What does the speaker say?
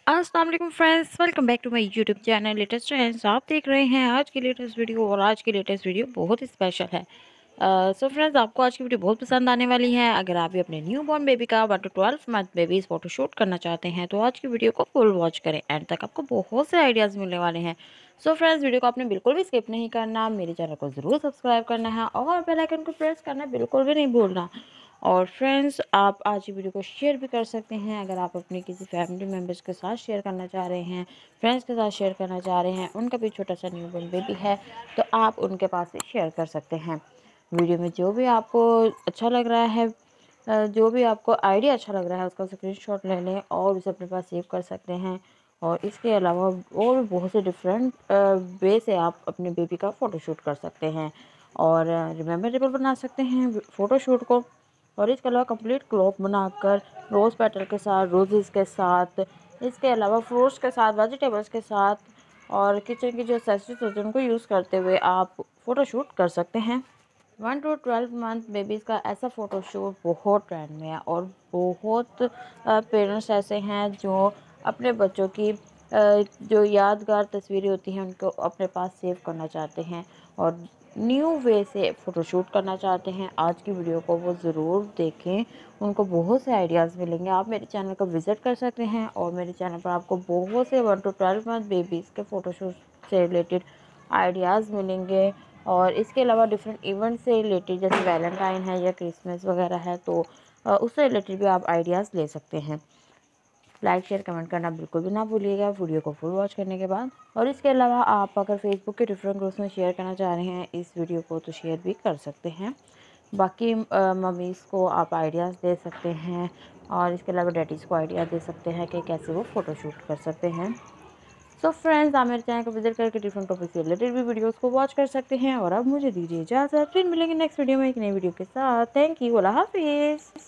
अस्सलाम वालेकुम friends, welcome back to my YouTube channel latest trends. आप देख रहे हैं आज की लेटेस्ट वीडियो और आज की लेटेस्ट वीडियो बहुत ही स्पेशल है। सो फ्रेंड्स, आपको आज की वीडियो बहुत पसंद आने वाली है। अगर आप भी अपने न्यू बॉर्न बेबी का 1 to 12 मंथ बेबीज़ फोटोशूट करना चाहते हैं तो आज की वीडियो को फुल वॉच करें, एंड तक आपको बहुत से आइडियाज़ मिलने वाले हैं। सो फ्रेंड्स, वीडियो को आपने बिल्कुल भी स्किप नहीं करना, मेरे चैनल को ज़रूर सब्सक्राइब करना है और बेल आइकन को प्रेस करना बिल्कुल भी नहीं भूलना। और फ्रेंड्स, आप आज की वीडियो को शेयर भी कर सकते हैं अगर आप अपने किसी फैमिली मेम्बर्स के साथ शेयर करना चाह रहे हैं, फ्रेंड्स के साथ शेयर करना चाह रहे हैं, उनका भी छोटा सा न्यूबॉर्न बेबी है तो आप उनके पास भी शेयर कर सकते हैं। वीडियो में जो भी आपको अच्छा लग रहा है, जो भी आपको आइडिया अच्छा लग रहा है उसका स्क्रीनशॉट ले लें और उसे अपने पास सेव कर सकते हैं। और इसके अलावा और भी बहुत से डिफरेंट वे से आप अपने बेबी का फ़ोटोशूट कर सकते हैं और रिमेम्बरेबल बना सकते हैं फ़ोटोशूट को। और इसके अलावा कंप्लीट क्लॉक बनाकर रोज़ पेटल के साथ, रोजेज़ के साथ, इसके अलावा फ्रूट्स के साथ, वेजिटेबल्स के साथ और किचन की जो एक्सेसरीज होती हैं उनको यूज़ करते हुए आप फ़ोटोशूट कर सकते हैं। 1 to 12 मंथ बेबीज़ का ऐसा फ़ोटोशूट बहुत ट्रेंड में है और बहुत पेरेंट्स ऐसे हैं जो अपने बच्चों की जो यादगार तस्वीरें होती हैं उनको अपने पास सेव करना चाहते हैं और न्यू वे से फ़ोटोशूट करना चाहते हैं। आज की वीडियो को वो ज़रूर देखें, उनको बहुत से आइडियाज़ मिलेंगे। आप मेरे चैनल को विज़िट कर सकते हैं और मेरे चैनल पर आपको बहुत से 1 to 12 मंथ बेबीज़ के फ़ोटोशूट से रिलेटेड आइडियाज़ मिलेंगे। और इसके अलावा डिफरेंट इवेंट से रिलेटेड जैसे वैलेंटाइन है या क्रिसमस वगैरह है तो उससे रिलेटेड भी आप आइडियाज़ ले सकते हैं। लाइक शेयर कमेंट करना बिल्कुल भी ना भूलिएगा वीडियो को फुल वॉच करने के बाद। और इसके अलावा आप अगर फेसबुक के डिफरेंट ग्रुप्स में शेयर करना चाह रहे हैं इस वीडियो को तो शेयर भी कर सकते हैं। बाकी मम्मीज़ को आप आइडियाज़ दे सकते हैं और इसके अलावा डैडीज़ को आइडिया दे सकते हैं कि कैसे वो फ़ोटोशूट कर सकते हैं। सो फ्रेंड्स, आप मेरे चैनल को विजिट करके डिफरेंट टॉपिक से रिलेटेड भी वीडियोस को वॉच कर सकते हैं। और अब मुझे दीजिए इजाज़त, फिर मिलेंगे नेक्स्ट वीडियो में एक नई वीडियो के साथ। थैंक यू, अल्लाह हाफिज़।